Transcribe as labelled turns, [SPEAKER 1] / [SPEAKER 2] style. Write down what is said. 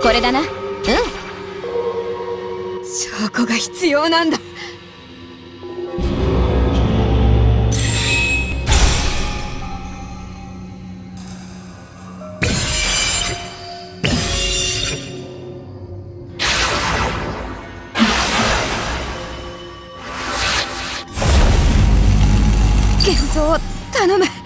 [SPEAKER 1] これだな。うん。
[SPEAKER 2] 証拠が必要なんだ。玄三を頼む。